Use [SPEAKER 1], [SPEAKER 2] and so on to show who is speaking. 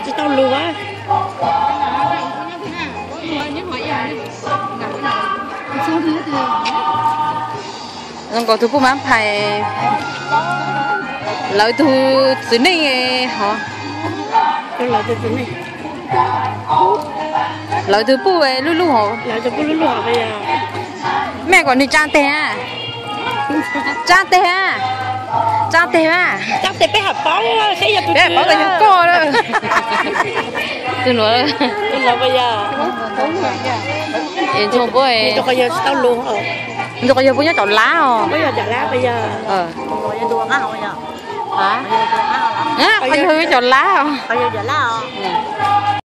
[SPEAKER 1] chỉ tao lùa á
[SPEAKER 2] rồi có thứ phụ mà phải lợi thu xứ này hả
[SPEAKER 1] lợi từ này
[SPEAKER 2] lợi thứ phụ ấy lu lu hả
[SPEAKER 1] lợi từ phụ lu lu hả bây giờ
[SPEAKER 2] mẹ còn đi trang tè à trang tè à trang tè à
[SPEAKER 1] trang tè bé hạt bó đó thấy giờ
[SPEAKER 2] bé bó là co đó tôi nói
[SPEAKER 1] bây giờ
[SPEAKER 2] em chồng bố ấy
[SPEAKER 1] bây giờ tao luôn rồi
[SPEAKER 2] bây giờ bố nhớ chọn lá không
[SPEAKER 1] bây giờ chọn lá bây giờ
[SPEAKER 2] hả bây giờ chọn lá không
[SPEAKER 1] bây giờ chọn lá không